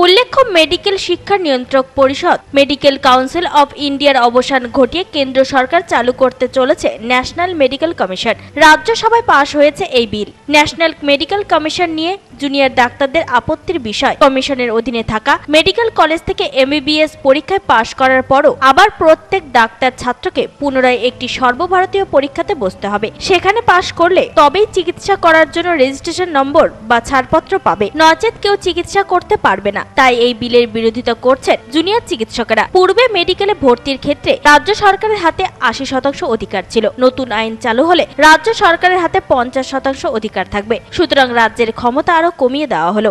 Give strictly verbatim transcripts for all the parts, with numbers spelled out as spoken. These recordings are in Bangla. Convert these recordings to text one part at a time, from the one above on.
উল্লেখ্য, মেডিকেল শিক্ষা নিয়ন্ত্রক পরিষদ মেডিকেল কাউন্সিল অব ইন্ডিয়ার অবসান ঘটিয়ে কেন্দ্র সরকার চালু করতে চলেছে ন্যাশনাল মেডিকেল কমিশন। রাজ্যসভায় পাশ হয়েছে এই বিল। ন্যাশনাল মেডিকেল কমিশন নিয়ে জুনিয়র ডাক্তারদের আপত্তির বিষয়, কমিশনের অধীনে থাকা মেডিকেল কলেজ থেকে এমবিবিএস পরীক্ষায় পাশ করার পরও আবার প্রত্যেক ডাক্তার ছাত্রকে পুনরায় একটি সর্বভারতীয় পরীক্ষাতে বসতে হবে। সেখানে পাশ করলে তবেই চিকিৎসা করার জন্য রেজিস্ট্রেশন নম্বর বা ছাড়পত্র পাবে, নচেত কেউ চিকিৎসা করতে পারবে না। তাই এই বিলের বিরোধিতা করছেন জুনিয়র চিকিৎসকেরা। পূর্বে মেডিকেলে ভর্তির ক্ষেত্রে রাজ্য সরকারের হাতে আশি শতাংশ অধিকার ছিল। নতুন আইন চালু হলে রাজ্য সরকারের হাতে পঞ্চাশ শতাংশ অধিকার থাকবে। সুতরাং রাজ্যের ক্ষমতা আরো কমিয়ে দেওয়া হলো।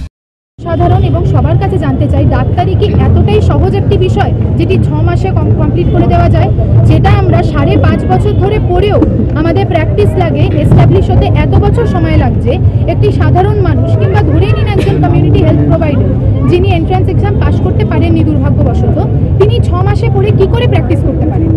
সাধারণ এবং সবার কাছে জানতে চাই, ডাক্তারি কি এতটাই সহজ একটি বিষয় যেটি ছ মাসে কমপ্লিট করে দেওয়া যায়? যেটা আমরা সাড়ে পাঁচ বছর ধরে পড়েও আমাদের প্র্যাকটিস লাগে, এস্টাবলিশ হতে এত বছর সময় লাগছে। একটি সাধারণ মানুষ কিংবা ধরেই নিন একজন কমিউনিটি হেলথ প্রোভাইডার যিনি এন্ট্রান্স এক্সাম পাশ করতে পারেননি দুর্ভাগ্যবশত, তিনি ছ মাসে পড়ে কি করে প্র্যাকটিস করতে পারেন?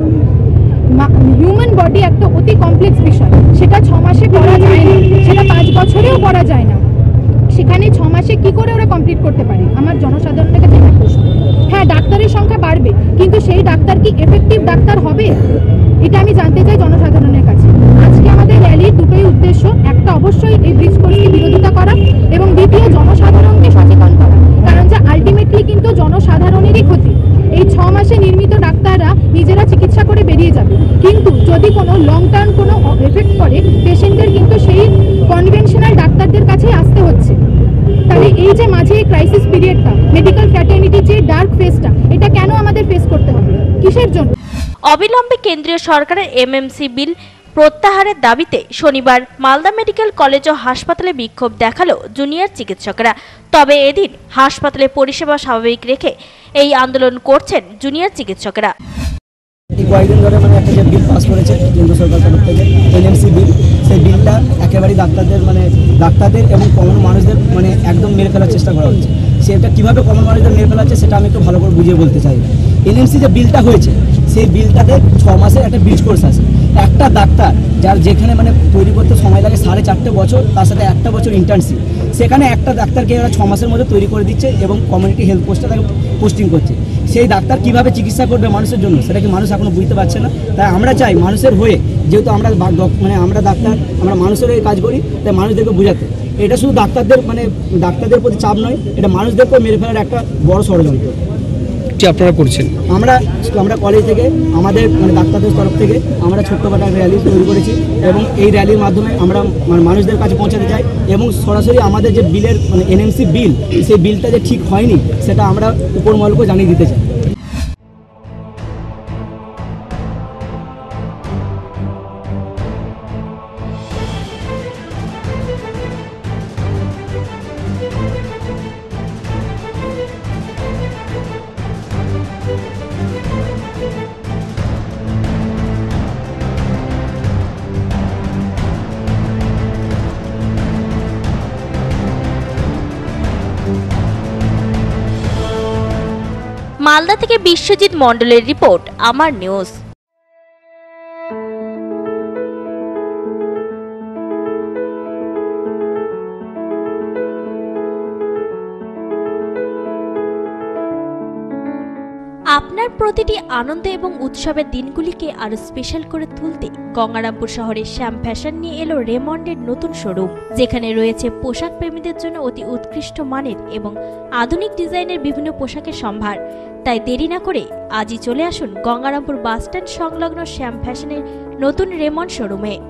হিউম্যান বডি একটা অতি কমপ্লেক্স বিষয়, সেটা ছ মাসে পড়া যায় না, সেটা পাঁচ বছরেও পড়া যায় না। সেখানে ছ মাসে কি করে ওরা কমপ্লিট করতে পারে? আমার জনসাধারণের কাছে একটা প্রশ্ন। হ্যাঁ, ডাক্তারের সংখ্যা বাড়বে, কিন্তু সেই ডাক্তার কি এফেক্টিভ ডাক্তার হবে? এটা আমি জানতে চাই জনসাধারণের কাছে। আজকে আমাদের র্যালির দুটোই উদ্দেশ্য, একটা অবশ্যই এই ব্রিজ কোর্সকে বিরোধিতা করা এবং দ্বিতীয় জনসাধারণকে সচেতন করা, কারণ যে আলটিমেটলি কিন্তু জনসাধারণেরই ক্ষতি। এই ছ মাসে নির্মিত ডাক্তাররা নিজেরা চিকিৎসা করে বেরিয়ে যাবে, কিন্তু যদি কোনো লং টার্ম কোনো এফেক্ট পড়ে পেশেন্টদের কিন্তু সেই কনভেনশনাল ডাক্তারদের কাছেই আসতে হচ্ছে। তাহলে এই যে মাঝে এই ক্রাইসিস পিরিয়ডটা, মেডিকেল ফ্র্যাটার্নিটির যে ডার্ক ফেসটা, এটা কেন আমাদের ফেস করতে হবে? কিসের জন্য? অবিলম্বে কেন্দ্রীয় সরকারের এমএমসি বিল প্রত্যাহারের দাবিতে শনিবার মালদা মেডিকেল কলেজ ও হাসপাতালে বিক্ষোভ দেখালো জুনিয়র চিকিৎসকরা। তবে এদিন হাসপাতালে পরিষেবা স্বাভাবিক রেখে এই আন্দোলন করছেন জুনিয়র চিকিৎসকরা। কয়েকদিন ধরে মানে একটা যে বিল পাস করেছে কেন্দ্র সরকার তরফ থেকে, এনএমসি বিল, সেই বিলটা একেবারেই ডাক্তারদের মানে ডাক্তারদের এবং কমন মানুষদের মানে একদম মেরে ফেলার চেষ্টা করা হচ্ছে। সেটা কীভাবে কমন মানুষদের মেরে ফেলা হচ্ছে সেটা আমি একটু ভালো করে বুঝিয়ে বলতে চাই। এনএমসি যে বিলটা হয়েছে, সেই বিলটাতে ছ মাসের একটা ব্রিজ কোর্স আছে। একটা ডাক্তার যার যেখানে মানে তৈরি করতে সময় লাগে সাড়ে চারটে বছর, তার সাথে একটা বছর ইন্টার্নশিপ, সেখানে একটা ডাক্তারকে এরা ছ মাসের মধ্যে তৈরি করে দিচ্ছে এবং কমিউনিটি হেলথ পোস্টে তাকে পোস্টিং করছে। সেই ডাক্তার কিভাবে চিকিৎসা করবে মানুষের জন্য, সেটা কি মানুষ এখনো বুঝতে পারছে না। তাই আমরা চাই মানুষের হয়ে, যেহেতু আমরা মানে আমরা ডাক্তার, আমরা মানুষের হয়ে কাজ করি, তাই মানুষদেরকে বোঝাতে এটা শুধু ডাক্তারদের মানে ডাক্তারদের প্রতি চাপ নয়, এটা মানুষদেরকেও মেরে ফেলার একটা বড় ষড়যন্ত্র আপনারা করছেন। আমরা আমরা কলেজ থেকে আমাদের মানে ডাক্তারদের তরফ থেকে আমরা ছোট্টখাটো র্যালি তৈরি করেছি এবং এই র্যালির মাধ্যমে আমরা মানে মানুষদের কাছে পৌঁছাতে চাই এবং সরাসরি আমাদের যে বিলের মানে এনএমসি বিল, সেই বিলটা যে ঠিক হয়নি সেটা আমরা উপর মহলকে জানিয়ে দিতে চাই। মালদা থেকে বিশ্বজিৎ মণ্ডলের রিপোর্ট, আমার নিউজ। আপনার প্রতিটি আনন্দ এবং উৎসবের দিনগুলিকে আরো স্পেশাল করে তুলতে গঙ্গারামপুর শহরে শ্যাম ফ্যাশন নিয়ে এলো রেমন্ডের নতুন শোরুম, যেখানে রয়েছে পোশাক প্রেমীদের জন্য অতি উৎকৃষ্ট মানের এবং আধুনিক ডিজাইনের বিভিন্ন পোশাকের সম্ভার। তাই দেরি না করে আজই চলে আসুন গঙ্গারামপুর বাসস্ট্যান্ড সংলগ্ন শ্যাম ফ্যাশনের নতুন রেমন্ড শোরুমে।